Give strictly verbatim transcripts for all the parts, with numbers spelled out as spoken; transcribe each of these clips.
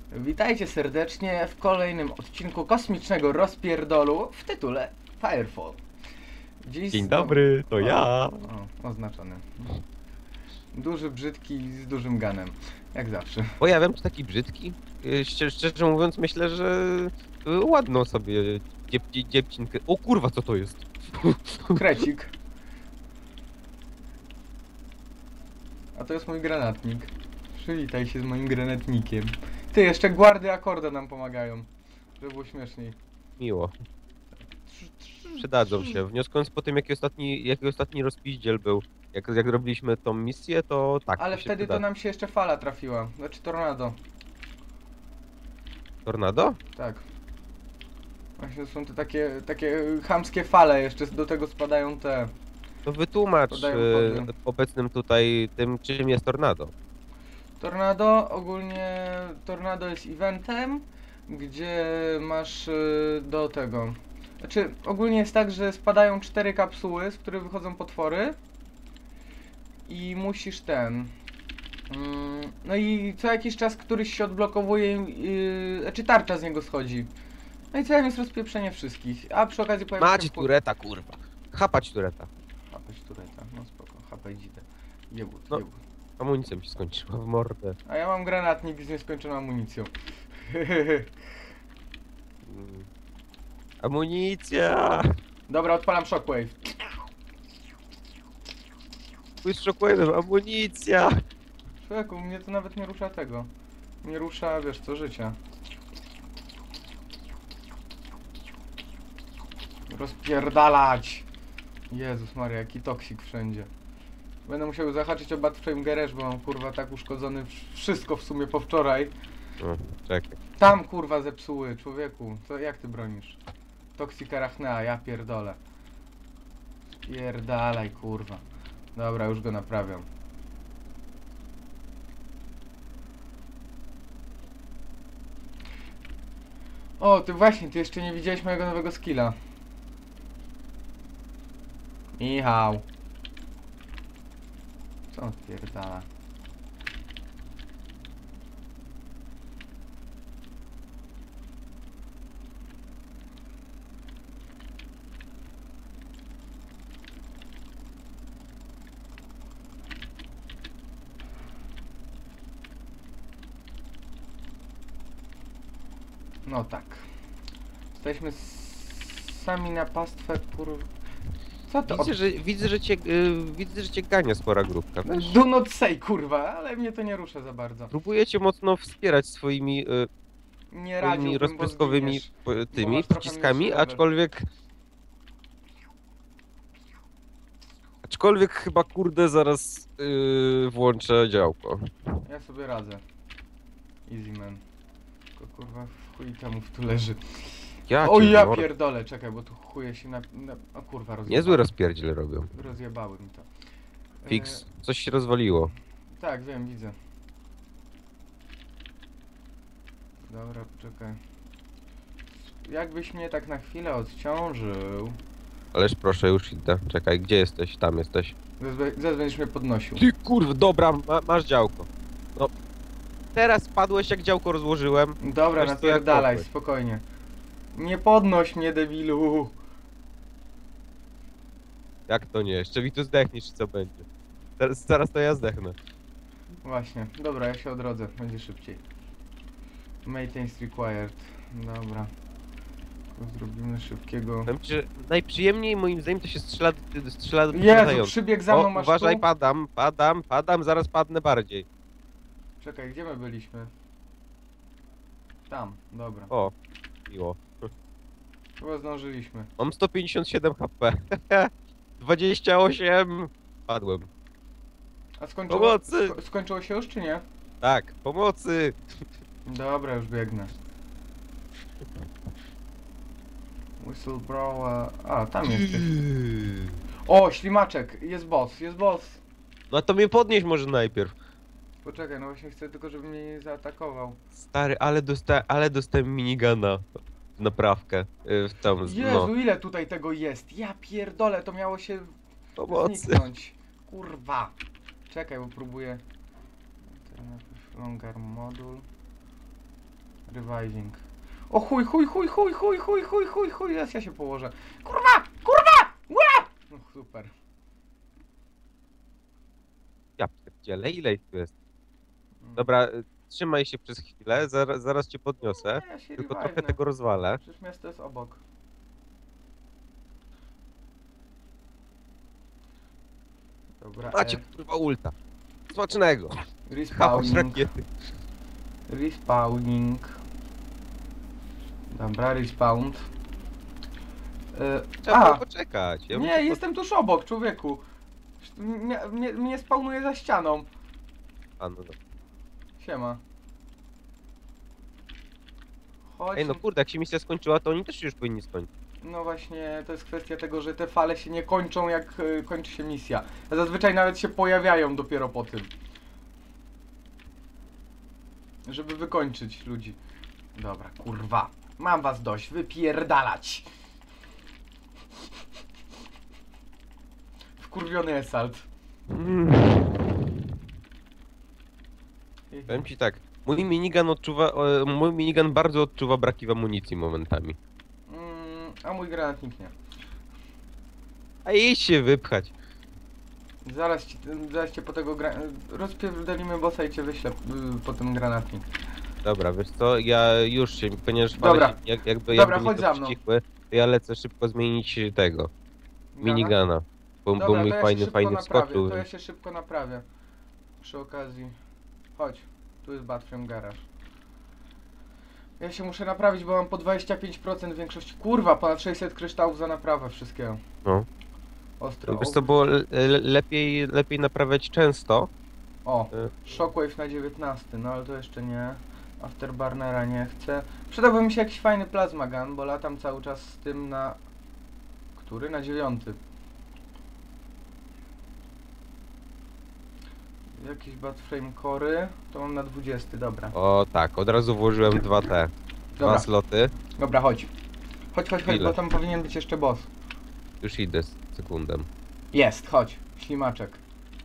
Witajcie serdecznie w kolejnym odcinku kosmicznego rozpierdolu w tytule Firefall. Dziś Dzień znowu... dobry, to o, ja. O, oznaczony. Duży, brzydki, z dużym ganem. Jak zawsze. Pojawiam się taki brzydki. Yy, Szczerze, szczerze mówiąc, myślę, że yy, ładną sobie dziep, dziep, dziewczynkę. O kurwa, co to jest? Krecik. A to jest mój granatnik. Przywitaj się z moim granatnikiem. Ty, jeszcze guardy akorda nam pomagają. Żeby było śmieszniej. Miło. Przydadzą się. Wnioskując po tym, jaki ostatni, jaki ostatni rozpiździel był. Jak, jak robiliśmy tą misję, to tak. Ale to się wtedy przyda. to nam się jeszcze fala trafiła. Znaczy tornado. Tornado? Tak. Właśnie są te takie, takie chamskie fale, jeszcze do tego spadają te... To wytłumacz Podają yy, kody. obecnym tutaj tym, czym jest tornado. Tornado, ogólnie tornado jest eventem, gdzie masz y, do tego... Znaczy, ogólnie jest tak, że spadają cztery kapsuły, z których wychodzą potwory. I musisz ten... Mm, no i co jakiś czas któryś się odblokowuje, yy, znaczy tarcza z niego schodzi. No i celem jest rozpieprzenie wszystkich, a przy okazji pojawia się... Macie tureta, kurwa. Chapać tureta. Chapać tureta, no spoko, chapaj dzidę. Jebut, No. jebut. Amunicja mi się skończyła w mordę. A ja mam granatnik z nieskończoną amunicją. Mm. Amunicja! Dobra, odpalam shockwave. Pójdź shockwave'em, amunicja! Człowieku, mnie to nawet nie rusza tego. Nie rusza, wiesz co, życia. Rozpierdalać! Jezus Maria, jaki toksik wszędzie. Będę musiał zahaczyć o Batframe Garage, bo mam kurwa tak uszkodzony wszystko w sumie po wczoraj. No, czekaj. Tam kurwa zepsuły, człowieku. Co, jak ty bronisz? Toxic Arachnea, ja pierdolę. Pierdalaj kurwa. Dobra, już go naprawiam. O, ty właśnie, ty jeszcze nie widziałeś mojego nowego skilla. Michał. Co on pierdala? No tak. Jesteśmy s- sami na pastwę kur... Co to? Widzę, że, widzę, że cię, y, widzę, że cię gania spora grupka. Wiesz? Do not say kurwa, ale mnie to nie rusza za bardzo. Próbuję cię mocno wspierać swoimi, y, Nie swoimi radziłbym, bo rozpryskowymi zginiesz. y, tymi masz trochę przyciskami, mniejszy level. aczkolwiek... Aczkolwiek chyba, kurde, zaraz y, włączę działko. Ja sobie radzę. Easy man. Tylko kurwa w chuj temu w tu leży. Ja O cię ja mor- pierdolę, czekaj, bo tu chuje się na... na... O kurwa, rozjebały. Niezły rozpierdziel robią. Rozjebały mi to. Fix, coś się rozwaliło. E, tak, wiem, widzę. Dobra, poczekaj. Jakbyś mnie tak na chwilę odciążył... Ależ proszę, już idę. Czekaj, gdzie jesteś? Tam jesteś. Zaraz zaraz będziesz mnie podnosił. Ty kurwa, dobra, ma, masz działko. No. Teraz spadłeś, jak działko rozłożyłem. Dobra, Weź to jak napierdalaj, kopłeś. spokojnie. Nie podnoś mnie, debilu. Jak to nie? Jeszcze mi tu zdechniesz, czy co będzie? Teraz, zaraz to ja zdechnę. Właśnie, dobra, ja się odrodzę, będzie szybciej. Maintenance required. Dobra. Tu zrobimy szybkiego... Powiem ci, że najprzyjemniej moim zdaniem to się strzela, strzela do Jezu, latających. przybieg za mną, O, masz uważaj, tu? padam, padam, padam, zaraz padnę bardziej. Czekaj, gdzie my byliśmy? Tam, dobra. O, miło. Chyba zdążyliśmy. Mam sto pięćdziesiąt siedem H P. dwadzieścia osiem. Padłem. A skończyło, Pomocy! sko skończyło się już, czy nie? Tak, pomocy! Dobra, już biegnę. Whistleblower... A, tam jesteś. O, ślimaczek! Jest boss, jest boss! No to mnie podnieś może najpierw. Poczekaj, no właśnie chcę tylko, żeby mnie nie zaatakował. Stary, ale, dosta ale dostałem minigana. Naprawkę. y, W tam, Jezu, no. ile tutaj tego jest? Ja pierdolę, to miało się Pomocy. zniknąć. Kurwa. Czekaj, bo próbuję... To najpierw Longar modul. Reviving. O chuj, chuj, chuj, chuj, chuj, chuj, chuj, chuj, chuj, teraz ja się położę. Kurwa! Kurwa! Ła! No super. Ja pierdzielę, ile ich tu jest? Mm. Dobra, y, trzymaj się przez chwilę, zaraz, zaraz cię podniosę. Nie, ja się Tylko revivenę. trochę tego rozwalę. Przecież miasto jest obok. Dobra, Macie e, kurwa ulta. Smacznego. Chaos respawning. rakiety. Respawning. Dobra, respawned. E, Trzeba było a, poczekać. Ja bym nie, cię pod- jestem tuż obok, człowieku. Mnie, mnie, mnie spawnuje za ścianą. A, no, no. Siema. Chodź. Ej, no kurde, jak się misja skończyła, to oni też się już powinni skończyć. No właśnie, to jest kwestia tego, że te fale się nie kończą, jak y, kończy się misja. A zazwyczaj nawet się pojawiają dopiero po tym. Żeby wykończyć ludzi. Dobra, kurwa. Mam was dość, wypierdalać. Wkurwiony Esalt. Mm. Powiem ci tak, mój minigun odczuwa, e, mój minigun bardzo odczuwa braki w amunicji momentami. Mm, a mój granatnik nie. A jej się wypchać. Zaraz, ci, zaraz cię po tego gra... rozpierdolimy bossa i cię wyślę y, po ten granatnik. Dobra, wiesz co, ja już się, ponieważ fale Dobra. się, jak, jakby, Dobra, jakby mi chodź to za mną. przycichły, to ja lecę szybko zmienić tego, Gana? minigana. Bo, bo Dobra, mój to ja fajny, się szybko fajny naprawię, wskoczył. to ja się szybko naprawię. Przy okazji. Chodź, tu jest Batframe Garage. Ja się muszę naprawić, bo mam po dwadzieścia pięć procent większości. Kurwa, ponad sześćset kryształów za naprawę wszystkiego. No. Ostro. Wiesz co, było le, le, lepiej, lepiej naprawiać często. O, Y, Shockwave na dziewiętnasty, no ale to jeszcze nie. Afterburnera nie chcę. Przydałby mi się jakiś fajny plasma gun, bo latam cały czas z tym na... Który? Na dziewiąty. Jakieś Batframe Cory, to mam na dwudziesty, dobra. O tak, od razu włożyłem dwa te, dwa Dobra. sloty. Dobra, chodź. Chodź, chodź, chodź, Ile? bo tam powinien być jeszcze boss. Już idę z sekundę. Jest, chodź. Ślimaczek.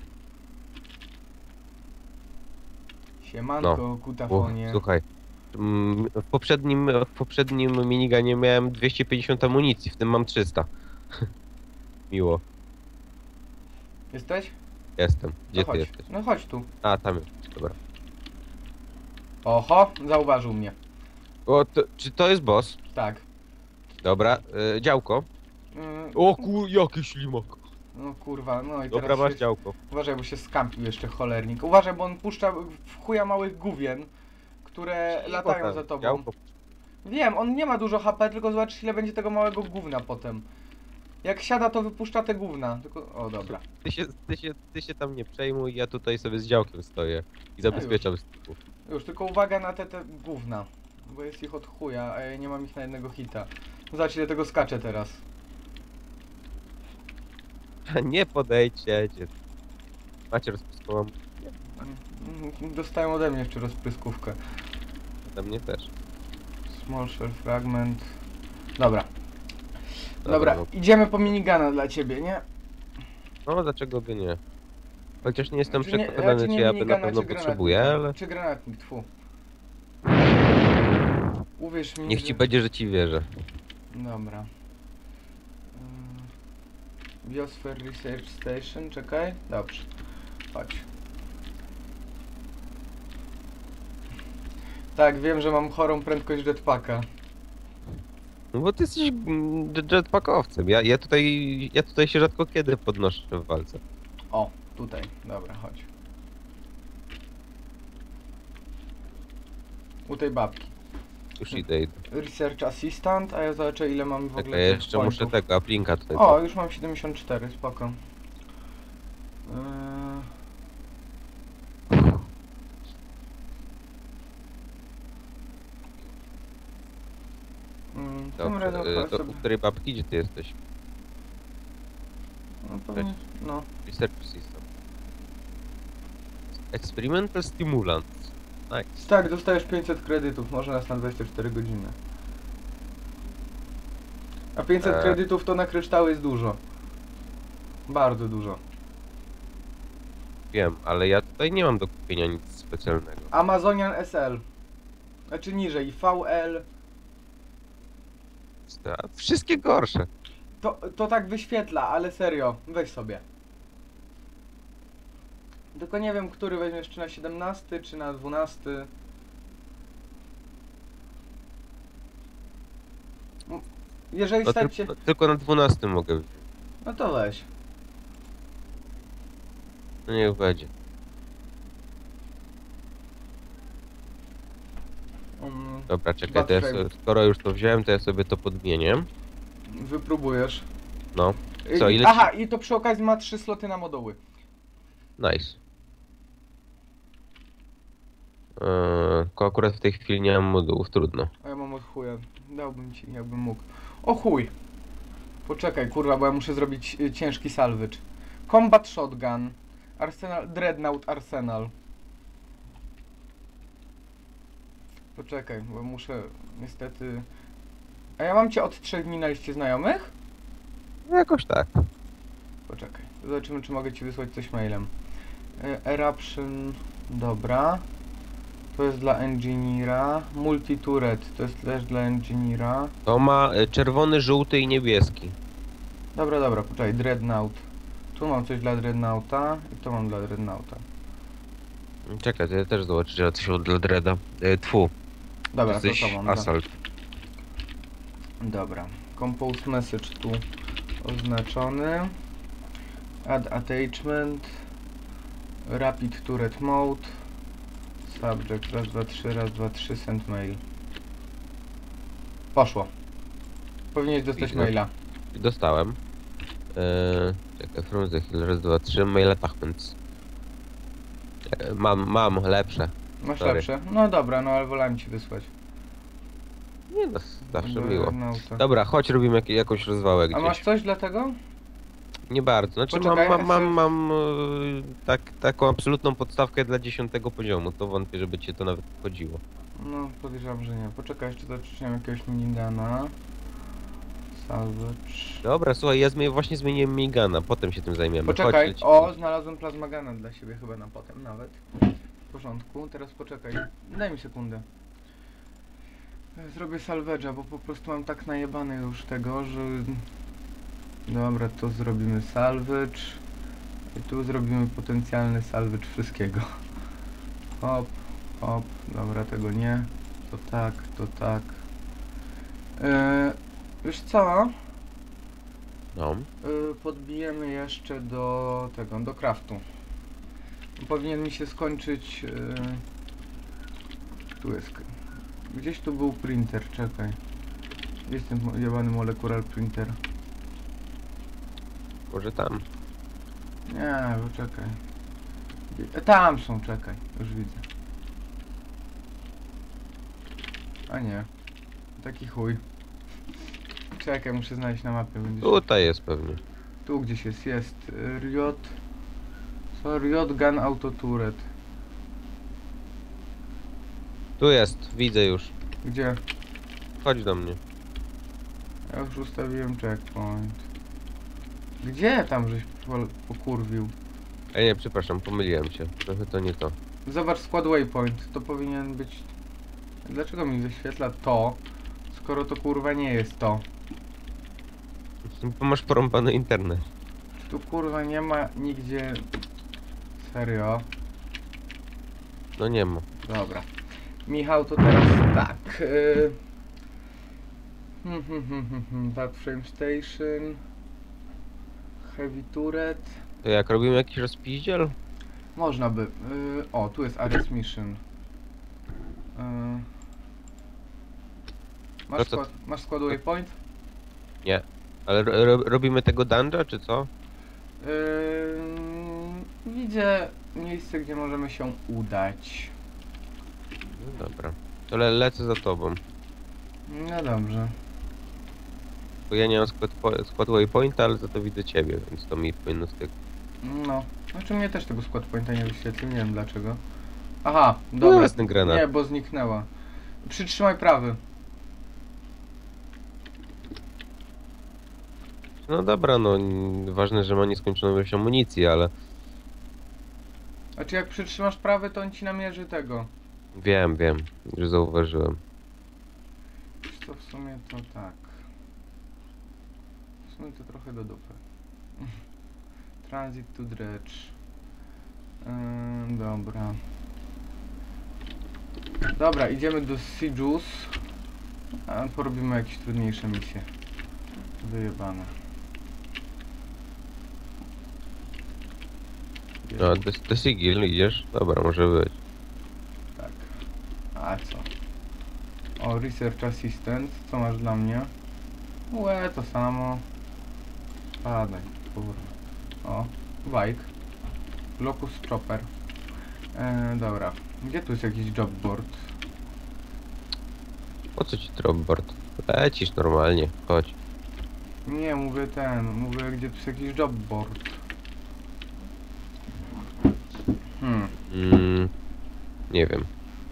Siemanko, No. kutafonie. O, słuchaj, mm, w poprzednim, w poprzednim miniganie miałem dwieście pięćdziesiąt amunicji, w tym mam trzysta. Miło, Jesteś? jestem. Gdzie No ty chodź. jesteś? No chodź tu. A, tam jest, dobra. Oho, zauważył mnie. O, to, czy to jest boss? Tak. Dobra, y, działko. Mm, O kur, jaki ślimak. no kurwa, no i Dobra, teraz masz się... działko. Uważaj, bo się skampił jeszcze cholernik. Uważaj, bo on puszcza w chuja małych gówien, które Cicho latają tam, za tobą. Działko. Wiem, on nie ma dużo H P, tylko zobacz ile będzie tego małego gówna potem. Jak siada, to wypuszcza te gówna. Tylko... O, dobra. Ty się, ty, się, ty się tam nie przejmuj, ja tutaj sobie z działkiem stoję i zabezpieczam z tyłu. Już, tylko uwaga na te, te gówna. Bo jest ich od chuja, a ja nie mam ich na jednego hita. Zobacz ile tego skacze teraz. Nie podejdźcie. Macie rozpiskową, Mm, Dostają ode mnie jeszcze rozpryskówkę. ode mnie też. Small shell fragment. Dobra. Dobra, Dobra, no. idziemy po minigana dla ciebie, nie? No, dlaczego by nie? Chociaż nie jestem Znaczy nie- przekonany, raczej czy nie ja by minigana, na pewno czy granatnika. potrzebuję, ale Czy granatnik, tfu. Uwierz mi, niech że... ci będzie, że ci wierzę. Dobra. Ym, Biosphere Research Station, czekaj. Dobrze. Chodź. Tak, wiem, że mam chorą prędkość jetpacka. No bo ty jesteś mm, jet- jetpackowcem. Ja, ja tutaj ja tutaj się rzadko kiedy podnoszę w walce. O, tutaj. Dobra, chodź. U tej babki. Już idę, idę. Research Assistant, a ja zobaczę ile mam w ogóle Czekaj, ja tych jeszcze muszę pointów. tego, aplinka tutaj. O, już mam siedemdziesiąt cztery, spoko. Yy... Mm, tym Dobrze, razem y, chyba to sobie... u której babki, gdzie ty jesteś? No, powinien... no. Research System. Experimental Stimulants. Nice. Tak, dostajesz pięćset kredytów, może nas na dwadzieścia cztery godziny. A pięćset Eee. kredytów to na kryształy jest dużo. Bardzo dużo. Wiem, ale ja tutaj nie mam do kupienia nic specjalnego. Amazonian S L. Znaczy niżej, V L. A, wszystkie gorsze. To, to tak wyświetla, ale serio, weź sobie. Tylko nie wiem, który weźmiesz, czy na siedemnasty, czy na dwunasty. Jeżeli No, stać się... tylko, tylko na dwunastym mogę wziąć. No to weź. No niech będzie. Um, Dobra, czekaj, to ja Batframe. sobie, skoro już to wziąłem, to ja sobie to podmienię. Wypróbujesz. No, Co, I- ile Aha, i to przy okazji ma trzy sloty na moduły. nice. Eee, tylko akurat w tej chwili nie mam modułów, trudno. A ja mam od chuja. Dałbym ci, jakbym mógł. O chuj! Poczekaj, kurwa, bo ja muszę zrobić y, ciężki salvage. Combat Shotgun. Arsenal, Dreadnought Arsenal. Poczekaj, bo muszę niestety... A ja mam cię od trzech dni na liście znajomych? No jakoś tak. Poczekaj, zobaczymy, czy mogę ci wysłać coś mailem. Y, Eruption, dobra. To jest dla Engineera. Multi-turret, to jest też dla Engineera. To ma e, czerwony, żółty i niebieski. Dobra, dobra, poczekaj, Dreadnought. Tu mam coś dla Dreadnoughta i tu mam dla Dreadnoughta. Czekaj, to ja też zobaczę, że coś dla Dreada. E, tfu, Dobra, to jesteś to mam. Da. Assault. Dobra. Compose message tu oznaczony. Add attachment. Rapid turret mode. Subject, raz, dwa, trzy, raz, dwa, trzy, send mail. Poszło. Powinieneś dostać Widzę. maila. Dostałem. Eee, czekaj, from the hill, raz, dwa, trzy, mail attachments. E, mam, mam, lepsze. Masz Sorry. lepsze? No dobra, no ale wolałem ci wysłać. Nie no, zawsze Do miło. Dreadnoughta. Dobra, chodź robimy jak, jakąś rozwałę A gdzieś. masz coś dla tego? Nie bardzo. Znaczy Poczekaj, mam, ja mam, chcę- mam, mam e, tak, taką absolutną podstawkę dla dziesiątego poziomu. To wątpię, żeby cię to nawet wchodziło. No, podejrzewam, że nie. Poczekaj, jeszcze zaczynam jakiegoś minigana. Salvage. Dobra, słuchaj, ja zmienię, właśnie zmieniłem migana, potem się tym zajmiemy. Chodź, Poczekaj, lecimy. o, znalazłem plazmagana dla siebie chyba na potem nawet. W porządku, teraz poczekaj, daj mi sekundę. Zrobię salvage'a, bo po prostu mam tak najebane już tego, że... Dobra, to zrobimy salvage. I tu zrobimy potencjalny salvage wszystkiego. Hop, hop, dobra, tego nie. To tak, to tak. Yy, wiesz co? No. Y, podbijemy jeszcze do tego, do craftu. Powinien mi się skończyć... y, Tu jest... Gdzieś tu był printer, czekaj. Gdzie jest ten mo- jebany molecular printer? Może tam. Nie, poczekaj. Gdzie- e, Tam są, czekaj. Już widzę. A nie. Taki chuj. Czekaj, muszę znaleźć na mapie. Będziesz... Tutaj jest pewnie. Tu gdzieś jest, jest y, Riot. Co? Riot Gun Auto Turret. Tu jest, widzę już. Gdzie? Chodź do mnie. Ja już ustawiłem checkpoint. Gdzie tam żeś pol- pokurwił? Ej, nie, przepraszam, pomyliłem się. Trochę to nie to. Zobacz skład waypoint. To powinien być... Dlaczego mi wyświetla to, skoro to kurwa nie jest to? Bo masz porąbany internet. Czy tu kurwa nie ma nigdzie... Serio? No nie ma. Dobra. Michał, to teraz tak. Yy... Hmm, hmm, hmm, hmm, hmm. Batframe Station. Heavy Turret. To jak robimy jakiś rozpiździel? Można by. Yy... O, tu jest Ares Mission. Yy... Masz, To co- skład, masz skład waypoint? Nie. Ale ro ro robimy tego dungeon, czy co? Yy... Widzę miejsce, gdzie możemy się udać. No dobra. To le lecę za tobą. No dobrze. Bo ja nie mam skład, po- skład waypointa, ale za to widzę ciebie, więc to mi powinno z tego... No. Znaczy mnie też tego skład pointa nie wyświetlił, nie wiem dlaczego. Aha, No dobra. jest ten granat. Nie, bo zniknęła. Przytrzymaj prawy. No dobra, no n- ważne, że ma nieskończoną ilość amunicji, ale... Znaczy jak przytrzymasz prawy, to on ci namierzy tego. Wiem, wiem, już zauważyłem. Wiesz co, w sumie to tak. W sumie to trochę do dupy. Transit to dredge. Yy, dobra. Dobra, idziemy do Siege'us. A porobimy jakieś trudniejsze misje. Wyjebane. No, to, to Sigil, idziesz? Dobra, może być. Tak. A co? O, Research Assistant. Co masz dla mnie? Łe, to samo. Spadaj, kurwa. O, bike. Locus Chopper. E, dobra. Gdzie tu jest jakiś jobboard? Po co ci dropboard? Lecisz normalnie, chodź. Nie, mówię ten. Mówię, gdzie tu jest jakiś jobboard. Hmm. Mm, nie wiem.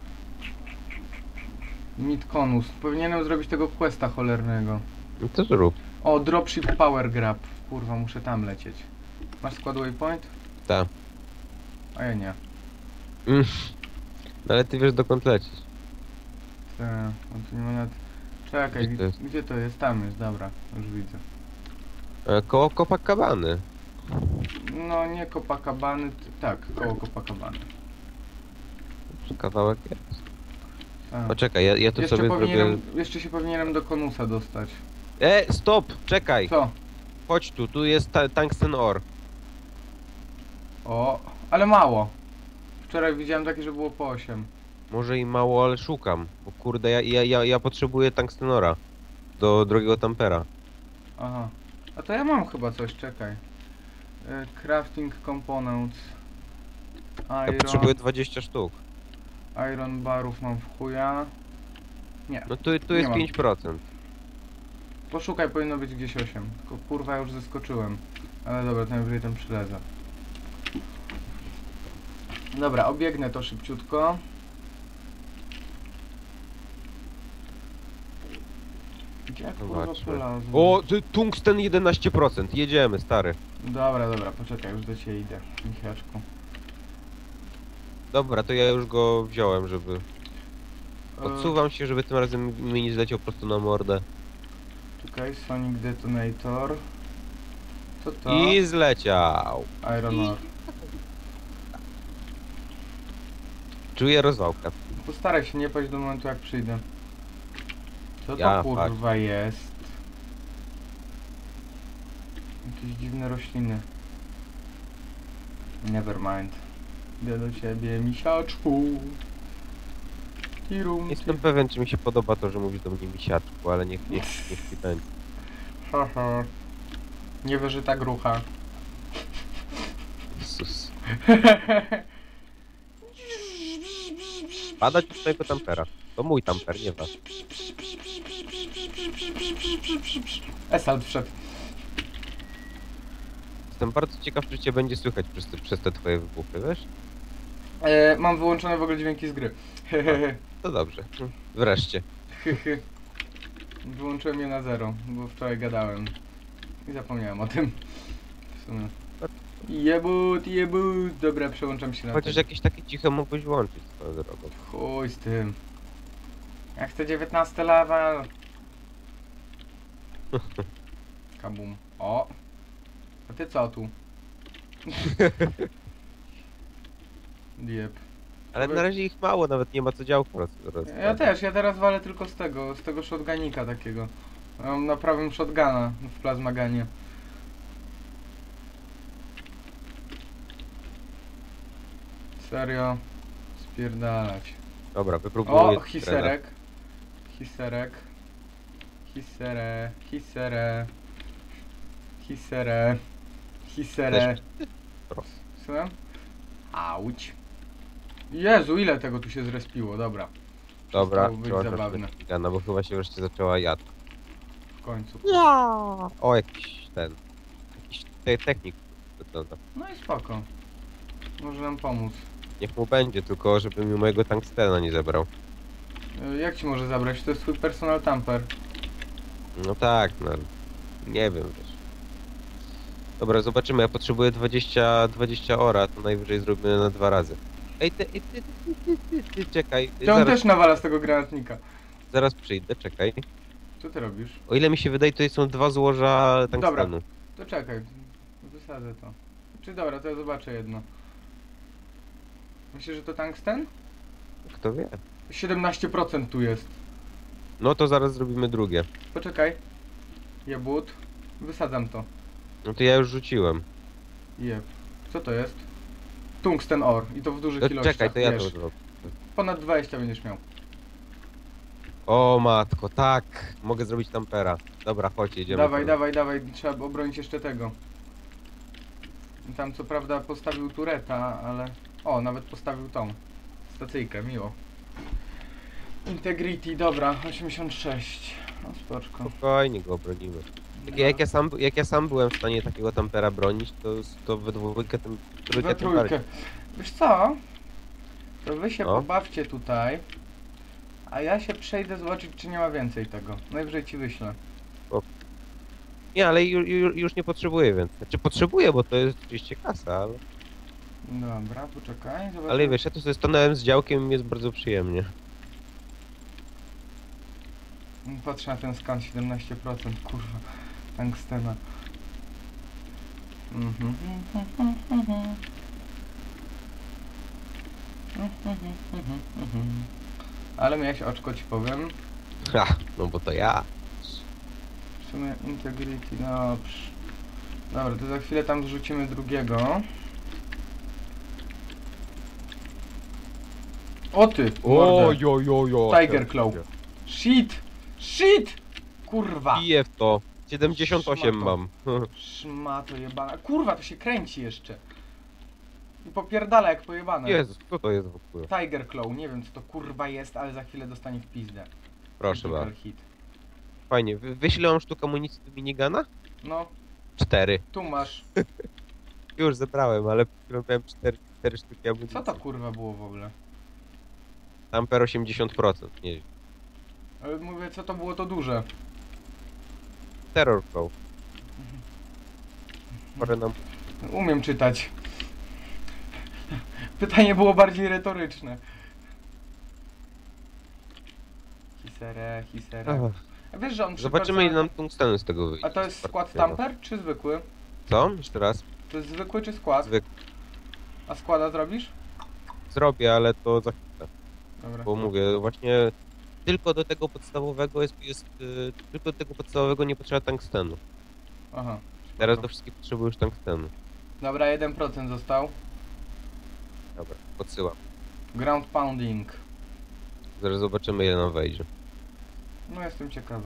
Midconus. Powinienem zrobić tego questa cholernego. No to zrób. O, dropship power grab. Kurwa, muszę tam lecieć. Masz skład waypoint? Ta. A ja nie. Mm. No ale ty wiesz dokąd lecieć. Te, on tu nie ma nawet... Czekaj, Gdzie gdzie to jest? gdzie to jest? Tam jest, dobra, już widzę. E, koło Copacabany. No nie Copacabany, t- tak, koło Copacabany. Kawałek jest. Tak. Poczekaj, ja, ja tu Jeszcze sobie zrobię... powinienem, jeszcze się powinienem do Konusa dostać. E, stop! Czekaj! Co? Chodź tu, tu jest ta tungsten ore. O, ale mało. Wczoraj widziałem takie, że było po osiem. Może i mało, ale szukam. Bo kurde, ja, ja, ja, ja potrzebuję tungstenora. Do drogiego tampera. Aha. A to ja mam chyba coś, czekaj. E, crafting components. Ja Iron, potrzebuję dwadzieścia sztuk. iron barów mam w chuja. Nie. No tu, tu Nie jest mam. pięć procent. Poszukaj, powinno być gdzieś osiem. Tylko kurwa, ja już zeskoczyłem. Ale dobra, to najwyżej tam przylezę. Dobra, obiegnę to szybciutko. Gdzie ja kurwa Zobaczmy. polazłem? O, ty, tungsten jedenaście procent. Jedziemy, stary. Dobra, dobra, poczekaj, już do ciebie idę, Michaczku. Dobra, to ja już go wziąłem, żeby... E, Odsuwam się, żeby tym razem mi nie zleciał prosto na mordę. Czekaj, Sonic Detonator. Co to? I zleciał. Iron Ore. Czuję rozwałkę. Postaraj się nie paść do momentu, jak przyjdę. Co to Ja, kurwa jest? Jakieś dziwne rośliny. Nevermind. Idę do ciebie, misiaczku. Tirum, Jestem pewien, czy mi się podoba to, że mówisz do mnie misiaczku, ale niech, niech, niech ci będzie. Haha. Niewyżyta grucha. Jezus. Badać od twojego tampera. To mój tamper, nie wasz. Esalt wszedł. Jestem bardzo ciekaw, czy cię będzie słychać przez te, przez te twoje wybuchy, wiesz? E, mam wyłączone w ogóle dźwięki z gry. To dobrze. Wreszcie. Wyłączyłem je na zero, bo wczoraj gadałem. I zapomniałem o tym. W sumie. Jebut, jebut. Dobra, przełączam się na Chociaż ten. jakieś takie ciche mógłbyś włączyć swoją drogą. Chuj z tym. Ja chcę dziewiętnasty level. Kabum. O. A ty co tu? Diep. Ale na razie ich mało, nawet nie ma co działko roz, roz, Ja też, ja teraz walę tylko z tego, z tego shotgunika takiego. Mam na prawym shotguna w plazmaganie. Serio? Spierdalać. Dobra, wypróbuję. O, hiserek. Hiserek. Hisere. Hisere. Hisere. Hisere. Proszę. Słucham? Auć. Jezu, ile tego tu się zrespiło, dobra. Dobra, Przestało być przełączam zabawne. się na Gigana, bo chyba się wreszcie zaczęła jadka. W końcu. O, jakiś ten... Jakiś te, technik wygląda. No i spoko. Może nam pomóc. Niech mu będzie, tylko żeby mi mojego tungstena nie zebrał. Y, Jak ci może zabrać? To jest twój personal tamper. No tak, no... Nie wiem, wiesz. Dobra, zobaczymy, ja potrzebuję dwadzieścia, dwadzieścia ora, to najwyżej zrobimy na dwa razy. Ej, ty, ej, ty, ty, ty, ty, ty, czekaj. To on Zaraz, też nawala z tego granatnika. zaraz przyjdę, czekaj. Co ty robisz? O ile mi się wydaje, tutaj są dwa złoża tungstenu. To czekaj, wysadzę to. Czy dobra, to ja zobaczę jedno. Myślisz, że to tungsten? Kto wie? siedemnaście procent tu jest. No to zaraz zrobimy drugie. Poczekaj. Jebut. Wysadzam to. No to ja już rzuciłem. Jeb. Co to jest? Tungsten ore. I to w dużych To ilościach. czekaj, to ja to wiesz. zrobię. Ponad dwadzieścia będziesz miał. O matko, tak. Mogę zrobić tampera. Dobra, chodź, jedziemy. Dawaj, tam. dawaj, dawaj. Trzeba obronić jeszcze tego. Tam co prawda postawił tureta, ale... O, nawet postawił tą. Stacyjkę, miło. Integrity, dobra. osiemdziesiąt sześć. No spoczko. Spokojnie go obronimy. Jak, No. jak, ja sam, jak ja sam byłem w stanie takiego tampera bronić, to, to we dwójkę tym trójkę We tym trójkę. bardziej. Wiesz co? To wy się No. pobawcie tutaj. A ja się przejdę zobaczyć, czy nie ma więcej tego. Najwyżej ci wyślę. Nie, ale ju, ju, już nie potrzebuję więcej. Znaczy potrzebuję, bo to jest oczywiście kasa, ale... Dobra, poczekaj. Zobaczę. Ale wiesz, ja tu sobie stanąłem z działkiem i mi jest bardzo przyjemnie. Patrzę na ten skan, siedemnaście procent, kurwa, tungstena. Mhm. Ale miałeś oczko, ci powiem. Ha, no bo to ja. W sumie integrity, dobrze. Dobra, to za chwilę tam wrzucimy drugiego. O ty! mordę. jo, jo, jo. Tiger Claw. Shit! Shit! Kurwa! Piję w to. siedemdziesiąt osiem Szmato. mam. Szmato jebana. Kurwa, to się kręci jeszcze. I popierdala jak pojebane. Jezus, co to jest w ogóle? Tiger Claw, nie wiem co to kurwa jest, ale za chwilę dostanie w pizdę. Proszę Critical bardzo. hit. Fajnie. Wy, wyślę wam sztuk amunicji do minigana? No, Cztery. tu masz. Już zebrałem, ale miałem cztery, cztery sztuki amunicji. Co to kurwa było w ogóle? Amper osiemdziesiąt procent. Nie. Ale mówię, co to było to duże. Terror Flow. Parę nam... Umiem czytać. Pytanie było bardziej retoryczne. Hisere, hisere. Ach, A wiesz, że on zobaczymy ile przypadza- nam tungstenu z tego wyjdzie. A to jest skład Bardzo tamper czy zwykły? Co? Jeszcze raz. To jest zwykły czy skład? Zwyk A składa zrobisz? zrobię, ale to za chwilę. Dobra. Bo mówię, właśnie tylko do tego podstawowego jest, jest y, tylko do tego podstawowego nie potrzeba tungstenu. Aha. Teraz spoko. do wszystkich potrzebujesz tungstenu. Dobra, jeden procent został. Dobra, podsyłam. Ground pounding. Zaraz zobaczymy ile nam wejdzie. No jestem ciekawy.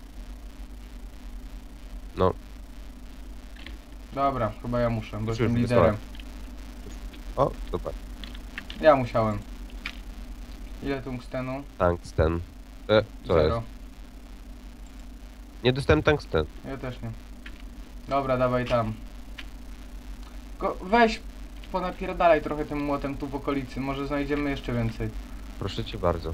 No. Dobra, chyba ja muszę, bo Już jestem już liderem. O, zobacz. Ja musiałem. Ile tungstenu? Tungsten. E, co Zero. jest? Nie dostałem tungsten. Ja też nie. Dobra, dawaj tam. Go, weź, ponapierdalaj trochę tym młotem tu w okolicy, może znajdziemy jeszcze więcej. Proszę cię bardzo.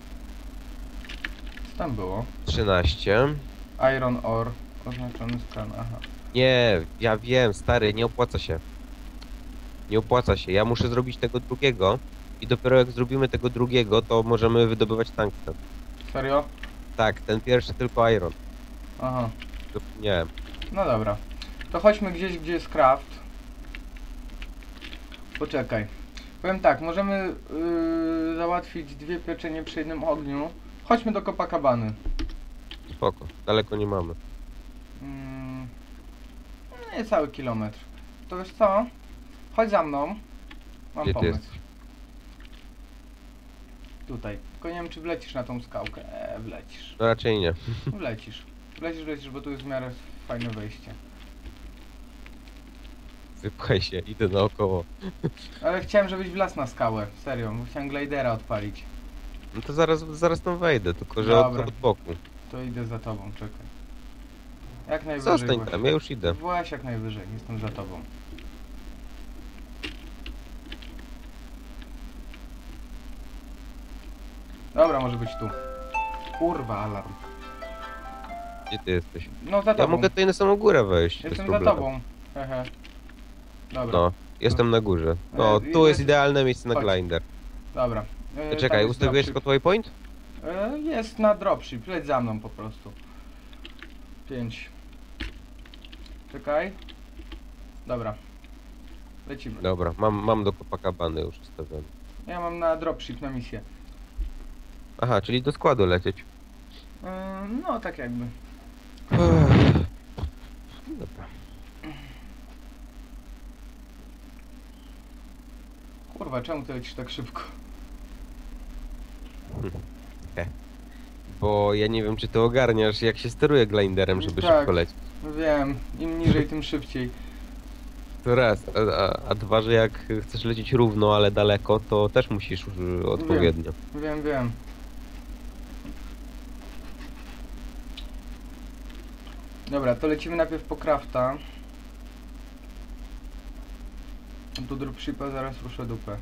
Co tam było? trzynaście. Iron ore, oznaczony skan, aha. Nie, ja wiem, stary, nie opłaca się. Nie opłaca się. Ja muszę zrobić tego drugiego i dopiero jak zrobimy tego drugiego, to możemy wydobywać tungsten. Serio? Tak, ten pierwszy tylko iron. Aha. Nie. No dobra. To chodźmy gdzieś, gdzie jest craft. Poczekaj. Powiem tak, możemy yy, załatwić dwie pieczenie przy jednym ogniu. Chodźmy do Copacabany. Spoko. Daleko nie mamy. Mm, nie cały kilometr. To wiesz co? Chodź za mną. Mam Gdzie ty pomysł. jesteś? Tutaj. Tylko nie wiem, czy wlecisz na tą skałkę. Eee, wlecisz. No raczej nie. Wlecisz. Wlecisz, wlecisz, bo tu jest w miarę fajne wejście. Wypchaj się, idę naokoło. Ale chciałem, żebyś wlazł na skałę. Serio, bo chciałem glidera odpalić. No to zaraz, zaraz tam wejdę, tylko że od, Dobra. od boku. To idę za tobą, czekaj. Jak najwyżej. Zostań właśnie. tam, ja już idę. Właśnie jak najwyżej, jestem za tobą. Dobra, może być tu. Kurwa, alarm. Gdzie ty jesteś? No za Ja tobą. mogę tutaj na samą górę wejść. bez Jestem za problemu. tobą. Hehe. Dobra. No. Jestem na górze. No, E, tu jest- jest idealne miejsce na Chodź. grinder. Dobra. E, tam Czekaj, jest ustawiłeś dropship. spot waypoint? E, jest na dropship, leć za mną po prostu. Pięć. Czekaj. Dobra. Lecimy. Dobra, mam, mam do Copacabany już ustawiony. Ja mam na dropship na misję. Aha, czyli do składu lecieć. E, no tak jakby. Dobra. Kurwa, czemu ty lecisz tak szybko? Bo ja nie wiem, czy ty ogarniasz, jak się steruje grinderem, żeby Tak. szybko lecieć. Wiem, im niżej, tym szybciej. To raz, a, a, a dwa, że jak chcesz lecieć równo, ale daleko, to też musisz y, odpowiednio. Wiem, wiem. Dobra, to lecimy najpierw po crafta. Do dropshipa zaraz ruszę dupę.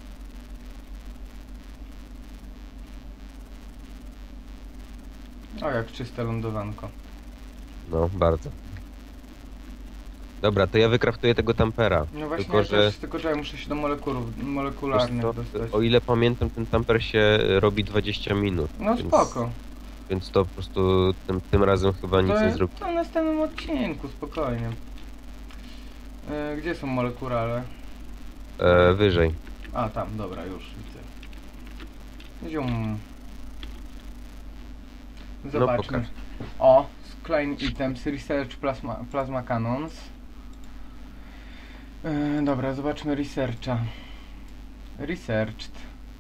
O, jak czyste lądowanko. No, bardzo. Dobra, to ja wykraftuję tego tampera. No właśnie, Tylko, ja że też, tylko że ja muszę się do molekulów, wiesz molekularnych co, dostać. o ile pamiętam, ten tamper się robi dwadzieścia minut. No więc, spoko. Więc to po prostu tym, tym razem chyba nic to, nie zrobi. to w następnym odcinku, spokojnie. E, gdzie są molekulare? E, wyżej. A, tam, dobra, już widzę. Zium. Zobaczmy. No, pokaż. O, Klein Items, Research Plasma, plasma Cannons. Yy, dobra, zobaczmy Researcha. Researched.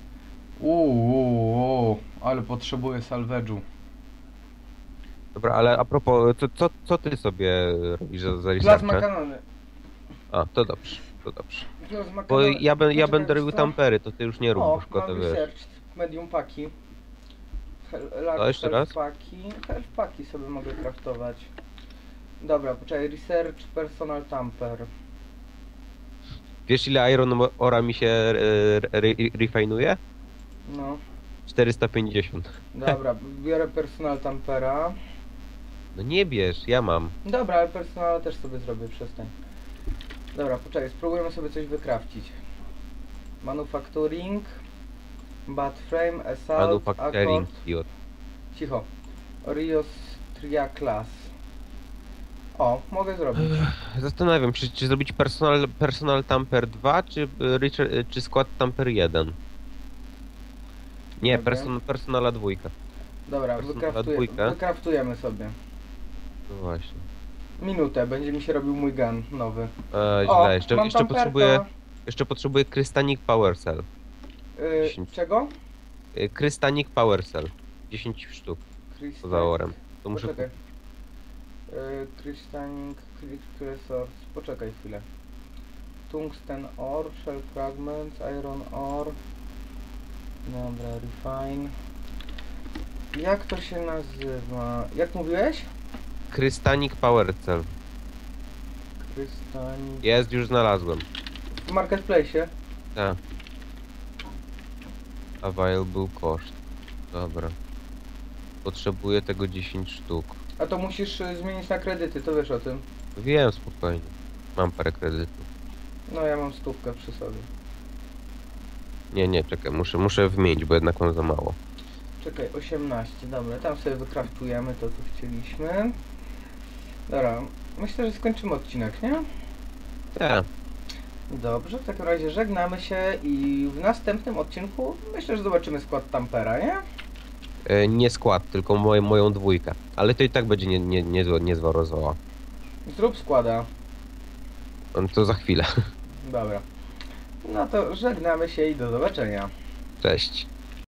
Uuu, ale potrzebuję salvage'u. Dobra, ale a propos, co, co, co ty sobie robisz za, za Plasma researche? Cannony. A, to dobrze, to dobrze. Plasma Bo Cannony. ja, ben, ja Poczekaj, będę robił wiesz co? tampery, to ty już nie rób, bo O, szkoda, mam wiesz. Researched. Medium paki. Hel- large To jeszcze health raz? Paki. Health paki sobie mogę craftować. Dobra, poczekaj, Research Personal Tamper. Wiesz ile Iron Ora mi się e, re, refinuje? No, czterysta pięćdziesiąt. dobra, biorę Personal Tampera. No nie bierz, ja mam. Dobra, ale personala też sobie zrobię, przestań. Dobra, poczekaj, spróbujemy sobie coś wykrafcić. Manufacturing, Bad Frame, Assault, Manufacturing, Accord, idiot. cicho. Rios Tria Class. O, mogę zrobić. Zastanawiam się, czy, czy zrobić personal, personal Tamper dwa, czy, e, Richard, e, czy skład Tamper jeden? Nie, Dobra. person, personala dwójka. Dobra, personala wykraftuję, dwójkę. wykraftujemy sobie. No właśnie. Minutę, będzie mi się robił mój gun nowy. E, O, źle, jeszcze, mam jeszcze tamperka. potrzebuję, jeszcze potrzebuję Crystanic Power Cell. Y, dziesięć. czego? E, Crystanic Power Cell. dziesięć sztuk Crystal- poza orem. To muszę Poczekaj. Y, Crystalling, Resource. Poczekaj chwilę. Tungsten ore, shell fragments, iron ore. Dobra, refine. Jak to się nazywa? Jak mówiłeś? Crystanic Power Cell. Crystalling. Jest, już znalazłem. W marketplace. Tak. Available cost. Dobra. Potrzebuję tego dziesięć sztuk. A to musisz y, zmienić na kredyty, to wiesz o tym. Wiem, spokojnie. Mam parę kredytów. No ja mam stówkę przy sobie. Nie, nie, czekaj, muszę, muszę wymienić, bo jednak mam za mało. Czekaj, osiemnaście, dobra, tam sobie wykraftujemy to, co chcieliśmy. Dobra, myślę, że skończymy odcinek, nie? Tak. Dobrze, w takim razie żegnamy się i w następnym odcinku myślę, że zobaczymy skład Tampera, nie? E, nie skład, tylko moje, moją dwójkę. Ale to i tak będzie nie, nie, niezła, niezła rozwała. Zrób składa. No to za chwilę. Dobra. No to żegnamy się i do zobaczenia. Cześć.